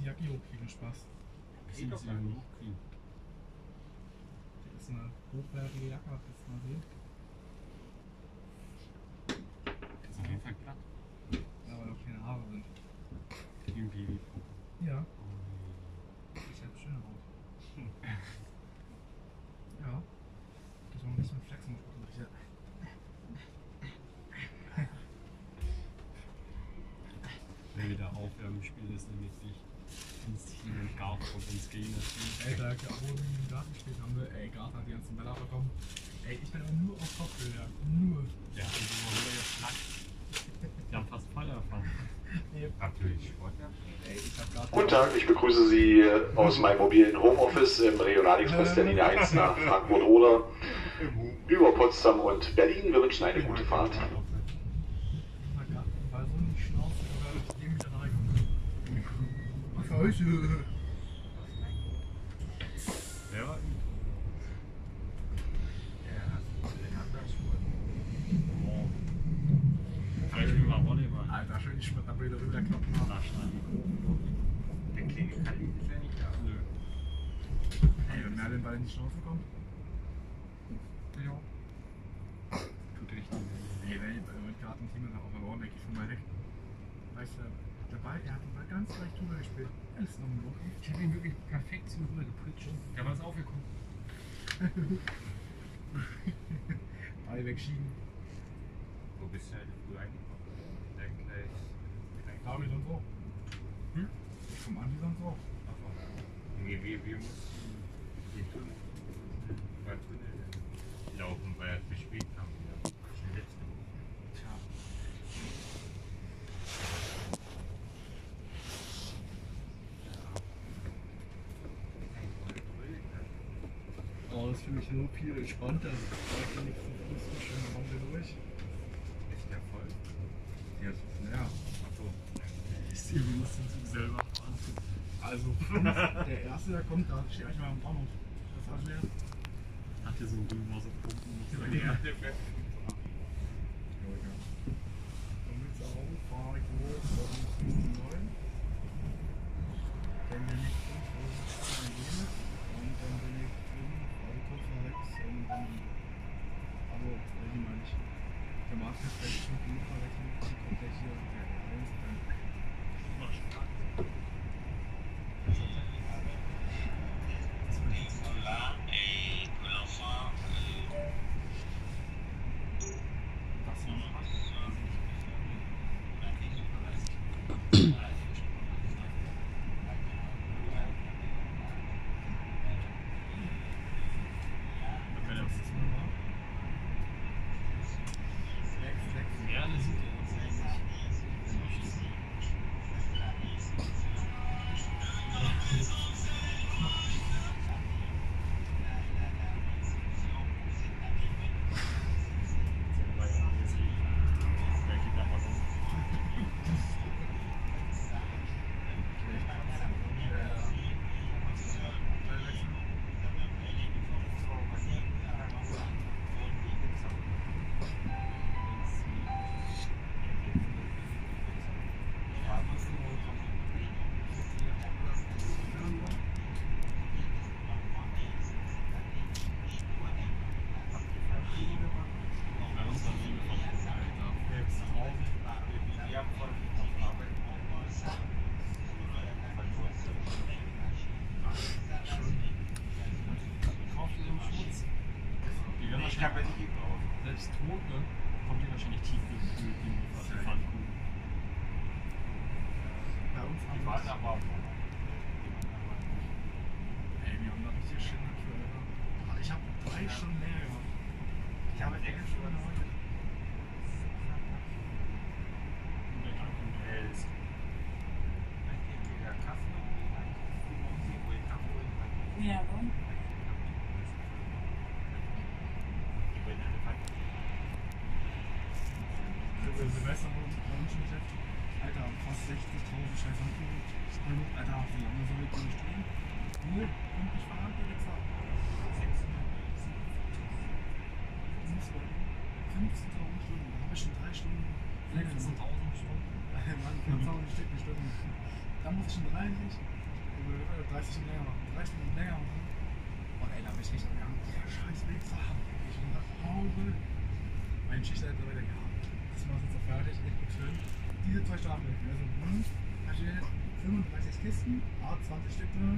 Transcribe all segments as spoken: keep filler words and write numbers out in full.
die Jacke hochkriegen, Spaß. Das ist doch mal hochkriegen. Das ist eine hochwertige Jacke, habt ihr jetzt mal sehen? Das ist auf jeden Fall glatt. Ja, weil auch keine Haare sind. Wie ein Baby. Ja. Oh. Das sieht halt schön aus. Ja. Das war ein bisschen flexen. Wenn wir da aufwärmen spielen, ist nämlich nicht ins Team und Garten und ins Gegnerteam. Ey, da ja, wo wir im Garten gespielt haben, wir, ey, Garten hat die ganzen Bälle bekommen. Ey, ich bin aber nur auf Kopfbilder. Nur. Ja, und so haben wir ja Schlag. Die haben fast voll erfahren. Nee. Natürlich Sportler. Ey, ich hab grad Guten Tag, ich begrüße Sie aus meinem mobilen Homeoffice im Regionalexpress der Linie eins nach Frankfurt-Oder über Potsdam und Berlin. Wir wünschen eine gute Fahrt. Mein Garten war so in die Schnauze, aber ich geh mich da rein. Was für euch? Ja, vielleicht wie mal Volleyball. Alter, schön die Schmetterbilder rüberklappen. Da schneiden. Der kleine Kali ist ja nicht da. Nö. Ey, wenn Merlin bald in die Schnauze kommt. Ja. Tut richtig weh. Ey, wenn ich mit Gartenteam dann auch verloren, denke ich von mal weg. Weißt du, der Ball, er hat den Ball ganz leicht drüber gespielt. Er ist noch im Loch. Ich habe ihn wirklich perfekt zu rüber gepritscht. Der war es aufgekommen. Ball wegschieben. Wo bist du heute früh eingekommen? Dein gleich. Ja, wie sonst auch. Hm? Ich komm an wie sonst auch. Achso. Nee, wir, wir mussten den Tunnel, über Tunnel laufen, weil wir spät haben. Ja. Schon letzte Woche. Tja. Oh, das ist für mich so viel entspannter. Da kann ich zum Fuß so schön am Runde durch. Ist der voll? Jetzt, ja. Achso. Ich sehe, wie muss den Zug selber fahren. Also, fünf, der erste, der kommt, da stehe ich mal am Bahnhof. Das war leer. Hat hier so ein Römer so Pumpen. Ja, Der der fährt. Ja, ja. Dann mit der Augen fahre ich hoch, fünfzehn neun. Dann bin ich fünf, und dann bin ich fünf, Auto sechs und dann. Also, die meine ich. Der Markt ist gleich fünf Minuten verrechnen, die kommt gleich hier. Mach Spaß. Ja, das sieht Ich habe nicht gebraucht. Selbst tot, ne? Kommt die wahrscheinlich tief gekühlt in die Pfannkuchen. Bei uns Die am waren aber. Ey, wir haben da richtig schön aktuell. Ich habe drei Stunden mehr gemacht. Ich habe elf Stunden heute. Ja, warum? Für Silvester bei uns bei uns schon beschäftigt. Alter, fast sechzigtausend scheiß Handkuchen. Alter, wie lange soll ich denn stehen? Null, pünktlich fahren, direkt fahren. fünfzehntausend Stunden, da habe ich schon drei Stunden. sechzehntausend Stunden. Mann, verzaubernd Stück eine Stunde. Da muss ich schon dreißig, dreißig Minuten länger machen. dreißig Minuten länger machen. Und ey, da bin ich richtig gegangen. Ja, scheiß Weg zu haben. Ich bin nach Hause. Mein Schichtleiter wieder, ja, das war's jetzt so fertig, echt gut schön. Diese zwei Schlafmöglichkeiten. Also, hm, da steht jetzt fünfunddreißig Kisten, A zwanzig Stück drin.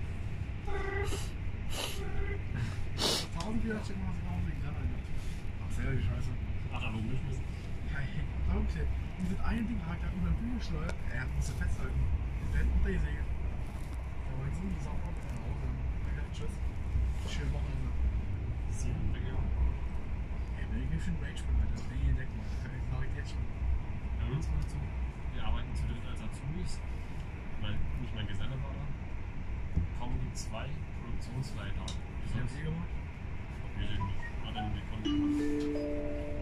tausendvierhundert Stück machen sie nach Hause gegangen, Alter. Ach, selber die Scheiße. Ach, da oben geschmissen. Ja, hey, okay. Dieses eine Ding hat er über den Bügel geschleudert. Er musste festhalten. Der hat unter die Säge. Da war ich so sauber nach Hause. Ich dachte, tschüss. Schöne Wochenende. Sie haben weggegangen. Ey, wenn ich mir schon Rage bin, Alter, bin ich entdeckt, Mann. Das sag ich jetzt schon. Bei uns war es so, wir arbeiten zu dritt als Azubis, weil nicht mein Geselle war da. Kommen die zwei Produktionsleiter. Wie haben Sie gemacht? Wir sind nicht. Hat er nur die Konto gemacht.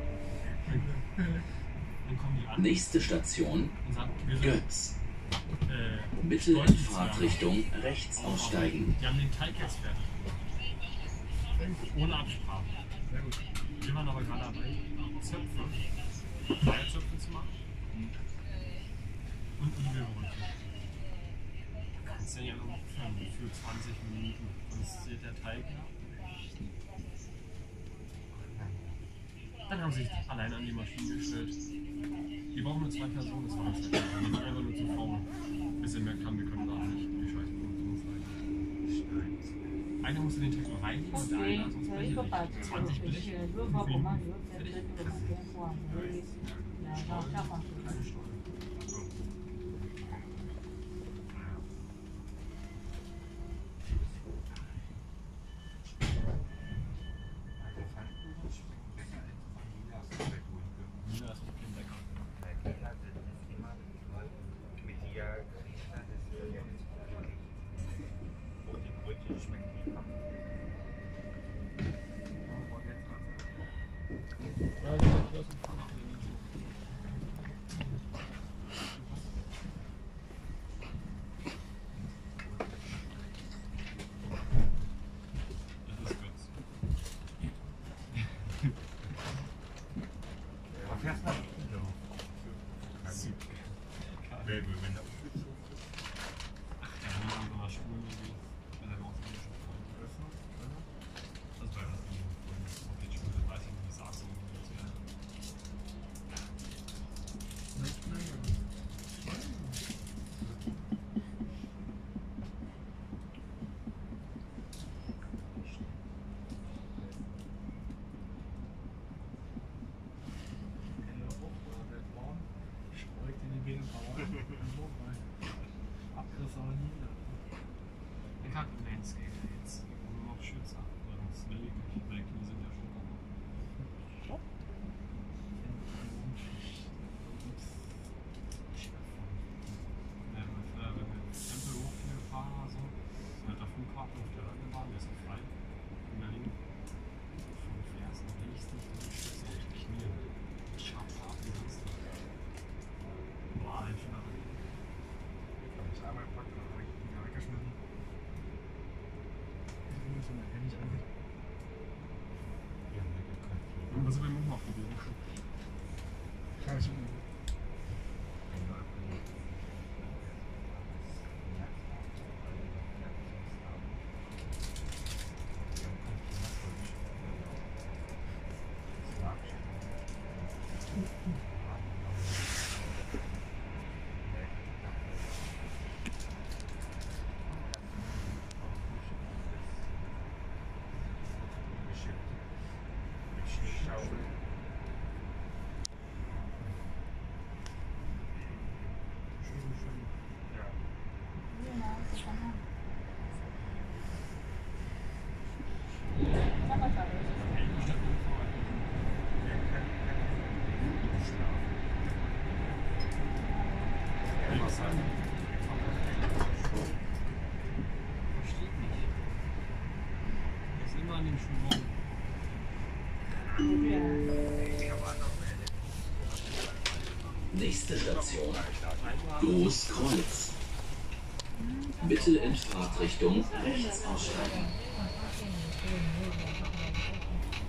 Dann kommen die an Nächste Station, und sagen, wir sind Götz. äh, Bitte in Fahrtrichtung rechts aussteigen. Die haben den Teig jetzt fertig. Ohne Absprache. Sehr gut. Wir waren aber gerade dabei, Zöpfe, Eierzöpfe zu machen. Und Igelbrötchen. Du kannst den ja noch für zwanzig Minuten. Dann steht der Teig da. Dann haben sie sich allein an die Maschine gestellt. Die brauchen nur zwei Personen, das war das halt. Die sind einfach nur zu faul. Bis sie merkt haben, wir können gar nicht die scheiß Produktionsleiter. Einer musste den Teig noch reinigen und der eine sonst brechen nicht. zwanzig Blech. fünf Minuten. Fertig. Keine Steuer. Abriss aber nie wieder. Ich hatte einen Landscaper jetzt. Nur noch Schützer. Sonst will ich nicht, weil die Knie sind ja schon kaputt. Ja, wenn wir Tempelhof hier fahren oder so, sind halt der Flughafen auf der Landebahn, der ist auch frei. In Berlin. Von fährst du nicht, du stützt auf die Knie. Scharf hart, wie sonst was. Boah, ein Schnapp. Ich einmal gepackt und dann habe ich die Finger weggeschmissen. Ich muss mein Handy an. Und was haben wir noch probiert? Kann ich schon. Nächste Station, Großkreuz. Bitte in Fahrtrichtung rechts aussteigen.